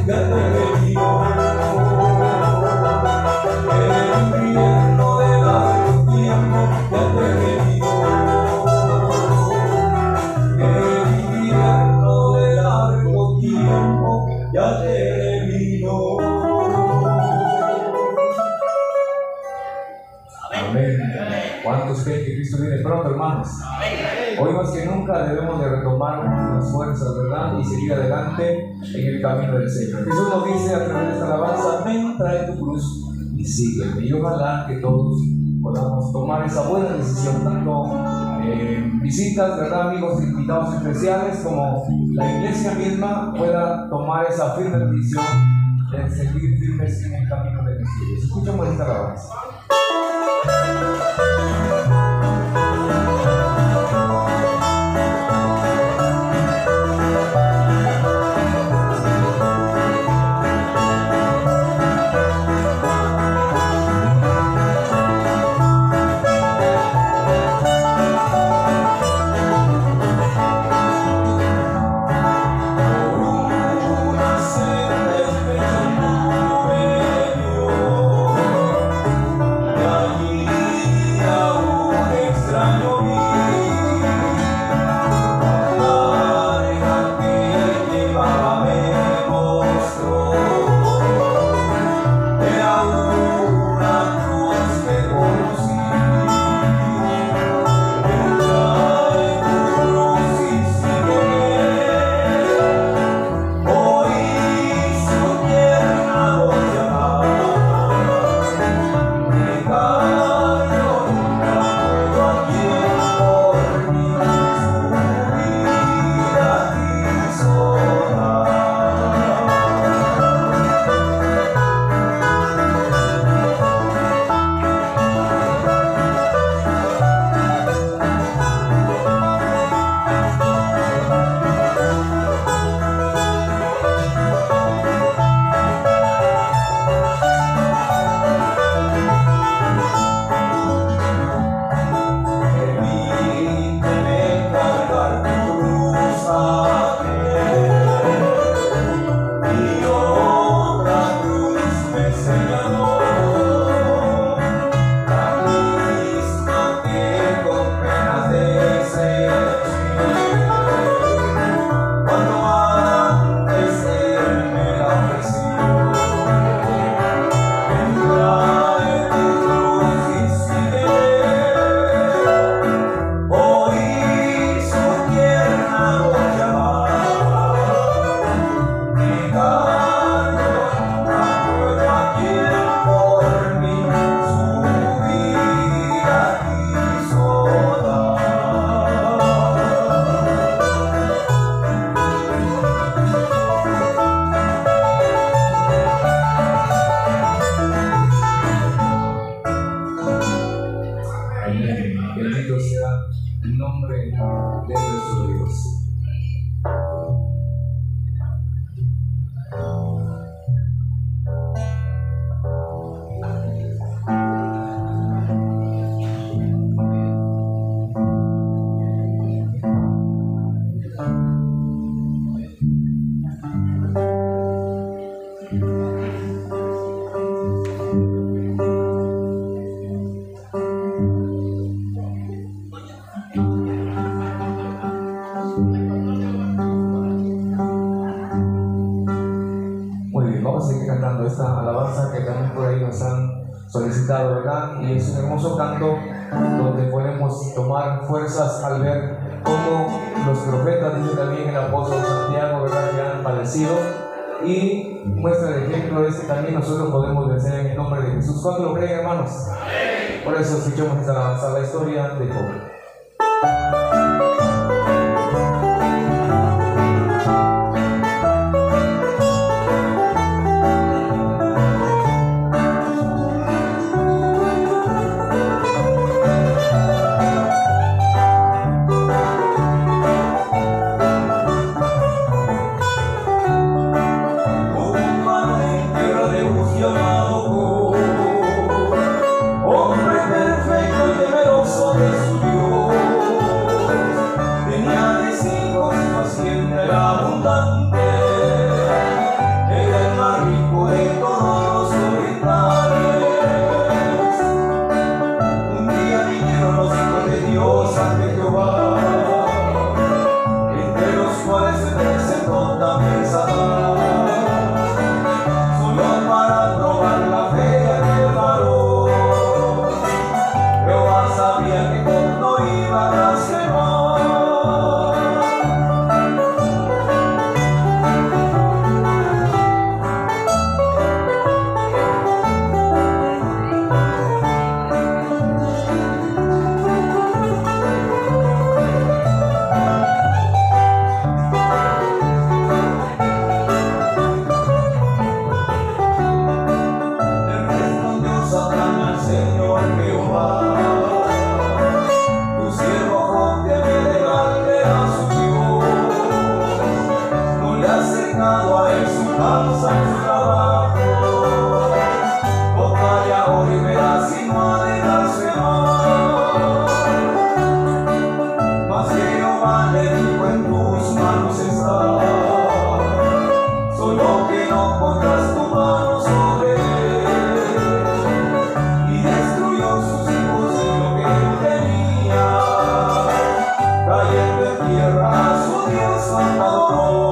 ¿Cuántos creen que Cristo viene pronto, hermanos? Hoy más que nunca debemos de retomar las fuerzas, ¿verdad? Y seguir adelante en el camino del Señor. Jesús nos dice a través de esta alabanza: ven, trae tu cruz y sígueme. Y ojalá que todos podamos tomar esa buena decisión, tanto visitas, ¿verdad? Amigos, invitados especiales, como la iglesia misma pueda tomar esa firme decisión de seguir firmes en el camino de Jesús. Escuchamos esta alabanza. Bendito sea el nombre de nuestro Dios. Esta alabanza que también por ahí nos han solicitado, ¿verdad? Y es un hermoso canto donde podemos tomar fuerzas al ver cómo los profetas, dice también el apóstol Santiago, ¿verdad?, que han padecido, y muestra el ejemplo es que también nosotros podemos vencer en el nombre de Jesús. ¿Cuánto lo creen, hermanos? Por eso escuchamos esta alabanza, la historia de Job. Hombre perfecto y temeroso de su Dios. cansa en su trabajo, total y ahora y verás si no ha de darse más que Jehová le dijo en tus manos está, solo que no pongas tu mano sobre él, y destruyó sus hijos y lo que él tenía, cayendo en tierra a su Dios adoró.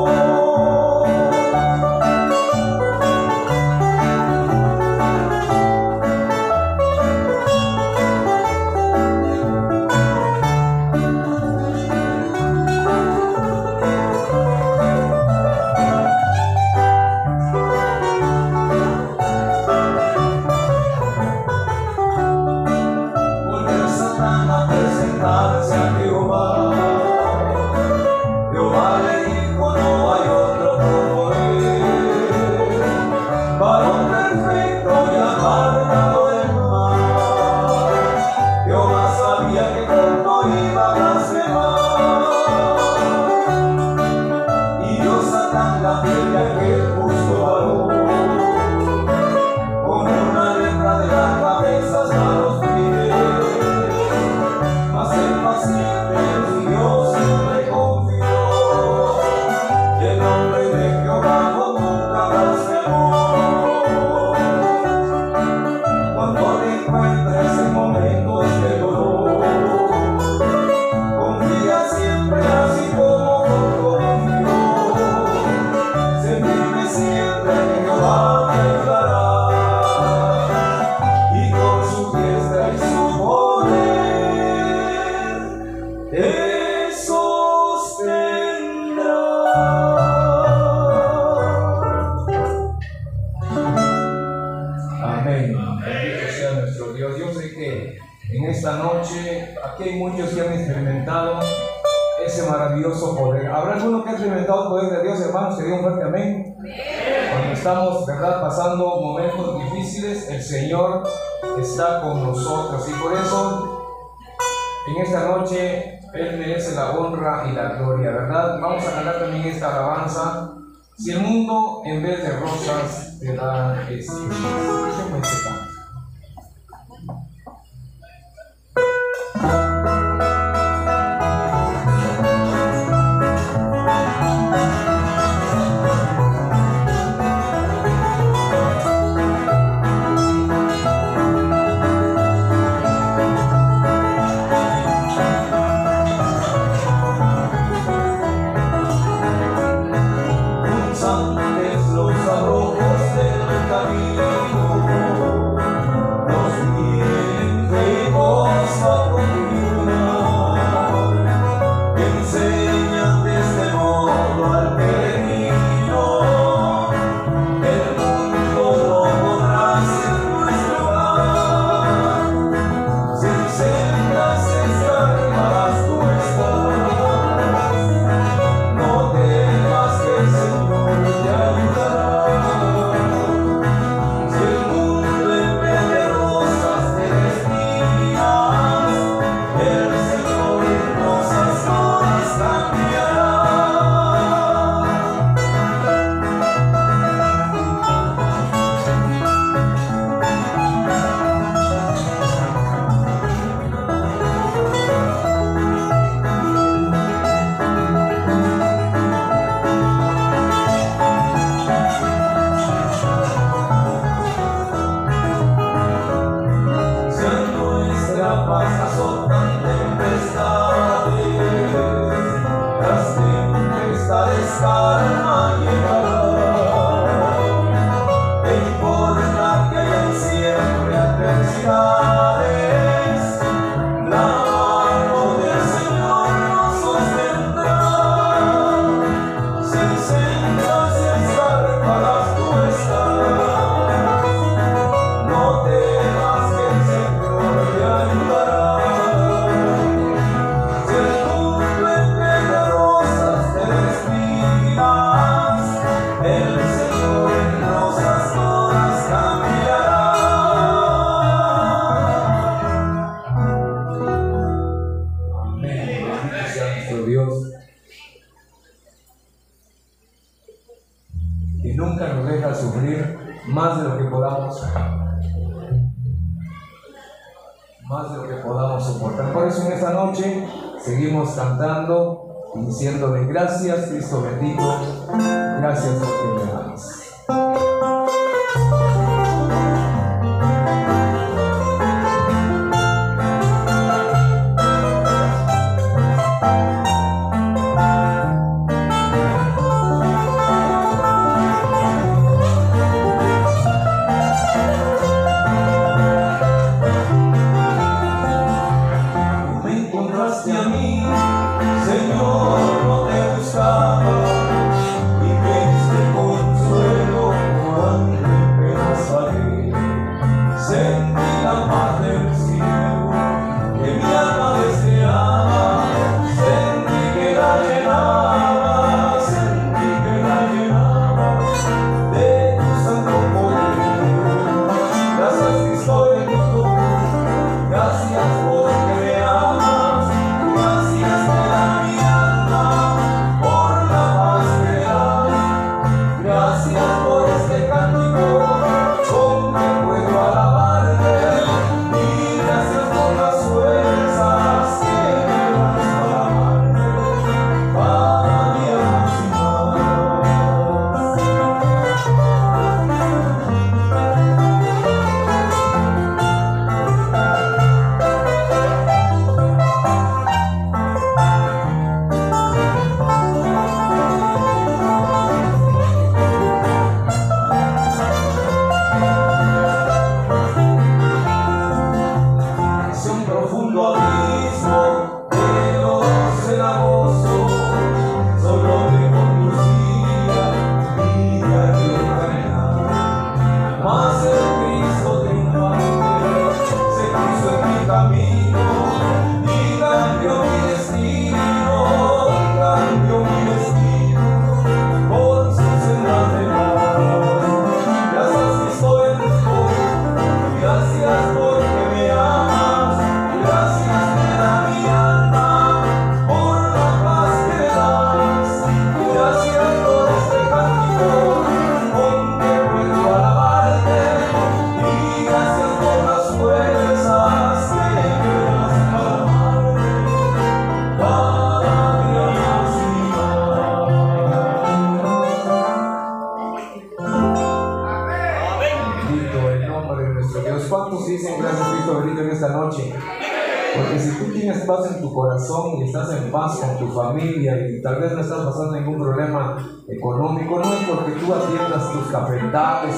Pasando momentos difíciles, el Señor está con nosotros y por eso en esta noche Él merece la honra y la gloria, ¿verdad? Vamos a cantar también esta alabanza. Si el mundo en vez de rosas te da espinas. ¿Qué este canto? Los abrojos del camino nos deja sufrir más de lo que podamos soportar. Por eso en esta noche seguimos cantando y diciéndole gracias, Cristo bendito, gracias porque me amas. Y estás en paz con tu familia y tal vez no estás pasando ningún problema económico, no es porque tú atiendas tus cafetales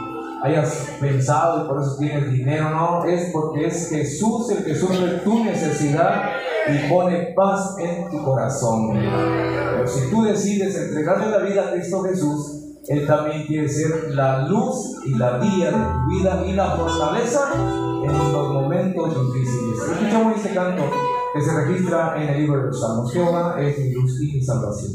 y hayas pensado y por eso tienes dinero, no, es porque es Jesús el que suple tu necesidad y pone paz en tu corazón. Pero si tú decides entregarle la vida a Cristo Jesús, Él también quiere ser la luz y la guía de tu vida y la fortaleza en los momentos difíciles. Escuchamos este canto que se registra en el libro de los Salmos. Jehová es mi luz y mi salvación.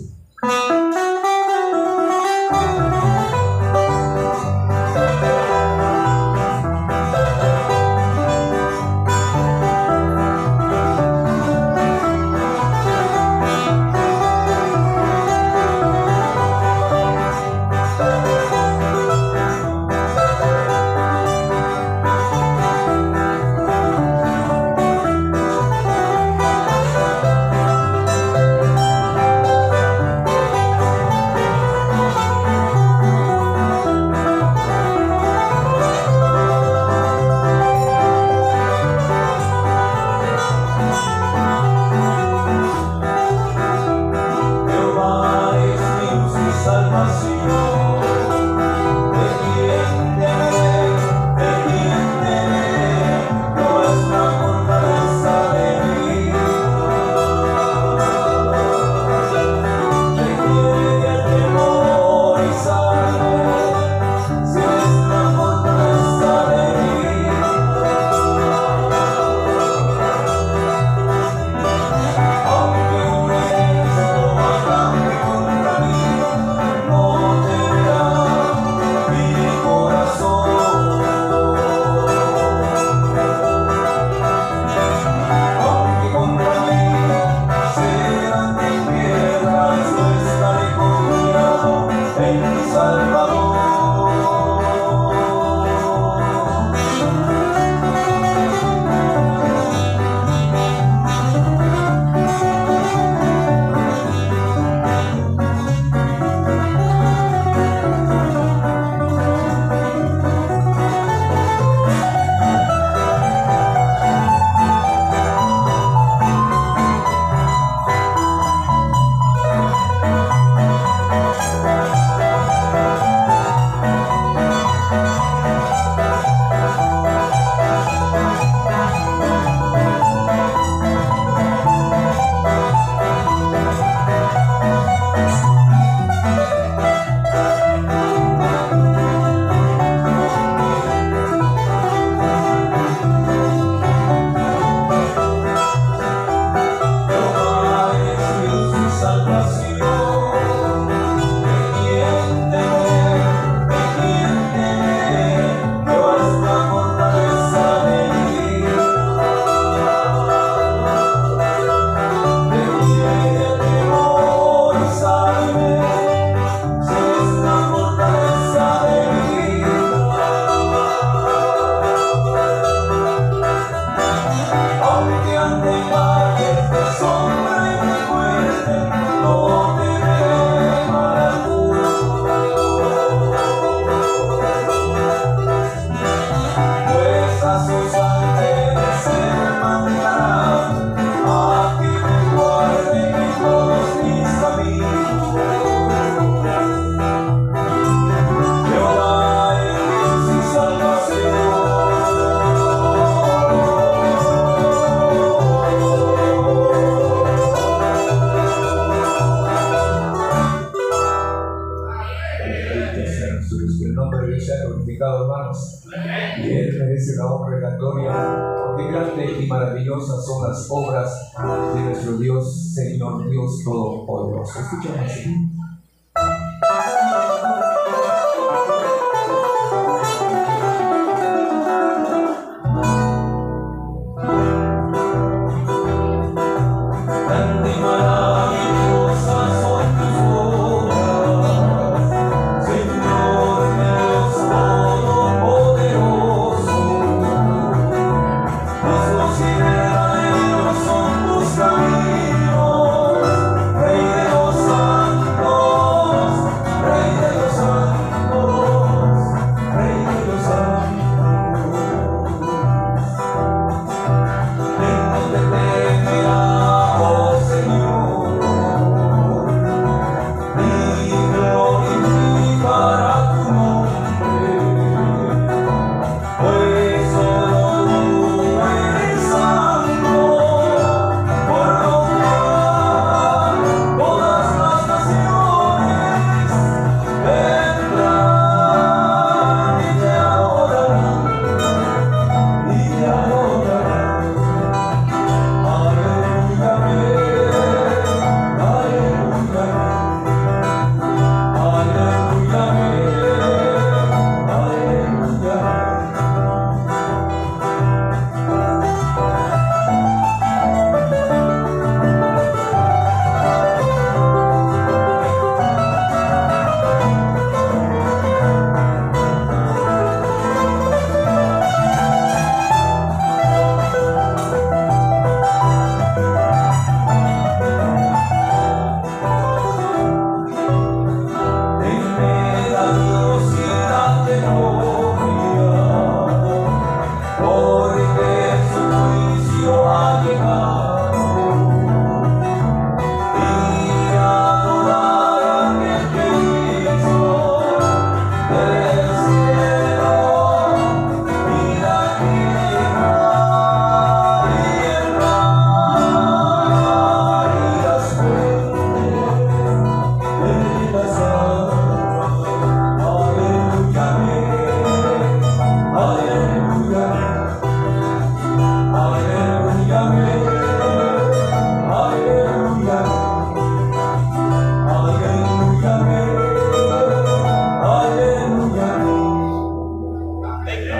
el nombre de Dios sea glorificado, hermanos. Y Él merece la honra y la gloria, porque grandes y maravillosas son las obras de nuestro Dios, Señor Dios Todopoderoso. Escuchamos así.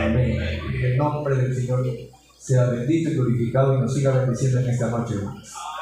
Sea bendito y glorificado y nos siga bendiciendo en esta noche, hermanos.